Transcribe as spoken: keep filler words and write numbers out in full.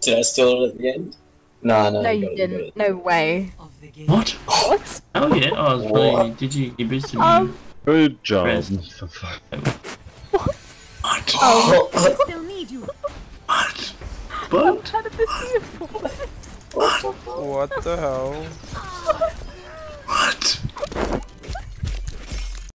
Did I steal it at the end? No, no, No, you, you got didn't. It, No way. What? What? Oh yeah, I was playing. Did you? You boosted me. Um. Good job. Rest. What? What? Oh. I still need you. What? Oh, But how did this be a fall? what? What the hell?